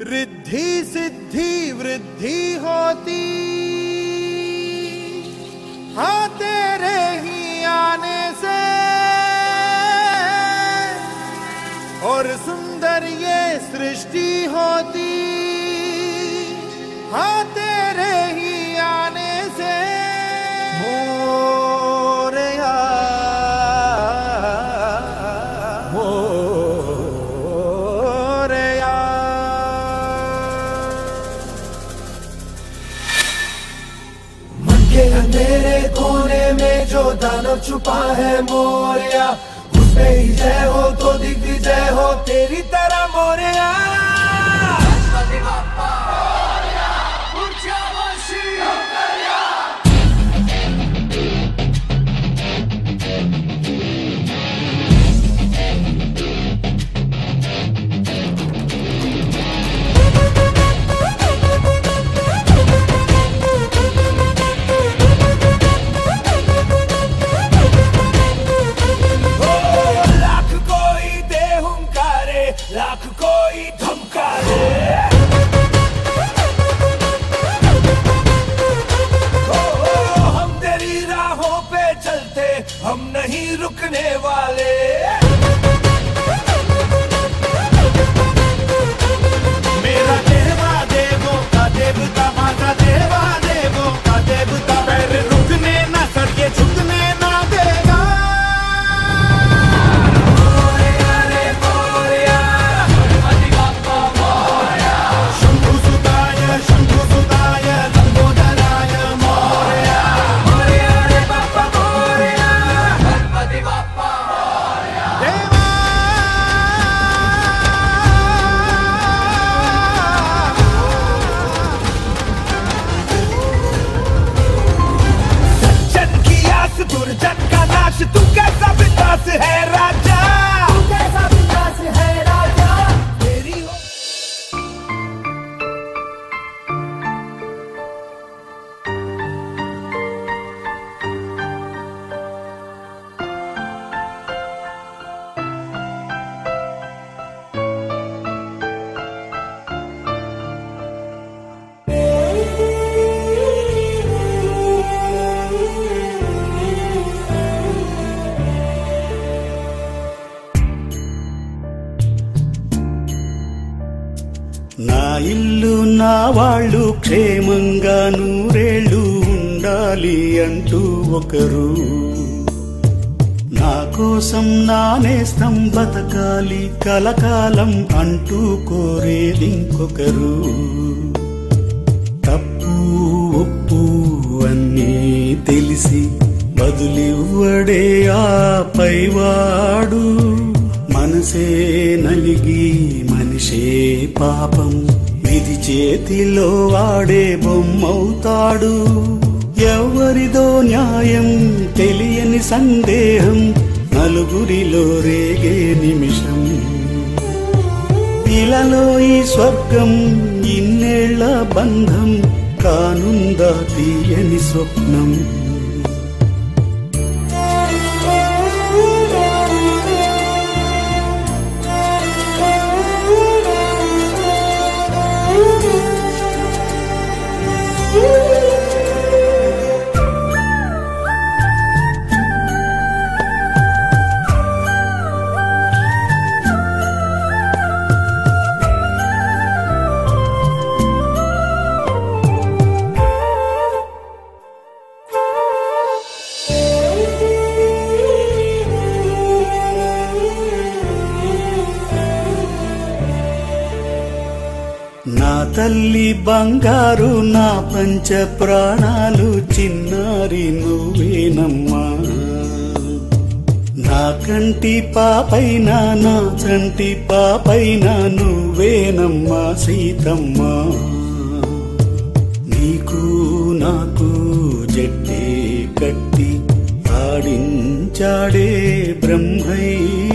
रिद्धि सिद्धि वृद्धि होती हाँ तेरे ही आने से, और सुंदर ये सृष्टि होती हाँ तेरे ही आने से। मोरया मोरया मन के अंधेरे कोने में जो दानव छुपा है मोरया, उसमें ही जय हो तो दिग्विजय हो तेरी तरह मोरया। लाख कोई धमकारे, हम तेरी राहों पे चलते, हम नहीं रुकने वाले। मेरा देवा देवों का देवता, माता देवा देवों का देवता, पैर रुकने ना सर ये झुकने ना देगा। दुर्जन का नाश तू कैसा विकास है राजा, तू कैसा विकास है राजा तेरी हो। నా ఇల్లు నా వాళ్ళు క్షేమంగా నూరేళ్ళు ఉండాలి అంటూ ఒకరు, నా కోసం నా నేస్తం బతకాలి కలకాలం అంటూ కోరేది ఇంకొకరు. తప్పు ఒప్పు అన్నీ తెలిసి బదులివ్వడే ఆ పైవాడు, మనసే నలిగి మనిషే పాపం విధి చేతిలో వాడే బొమ్మవుతాడు. ఎవరిదో న్యాయం తెలియని సందేహం నలుగురిలో రేగే నిమిషం, ఇలాలో ఈ స్వర్గం ఇన్నేళ్ల బంధం కానుందా తీయని స్వప్నం. నా తల్లి బంగారు నా పంచ ప్రాణాలు చిన్నారి నువ్వేనమ్మా, నా కంటి పాపైన నా చంటి పాపైన నువ్వేనమ్మా సీతమ్మ. నీకు నాకు జట్టే కట్టి ఆడించాడే బ్రహ్మయ్య,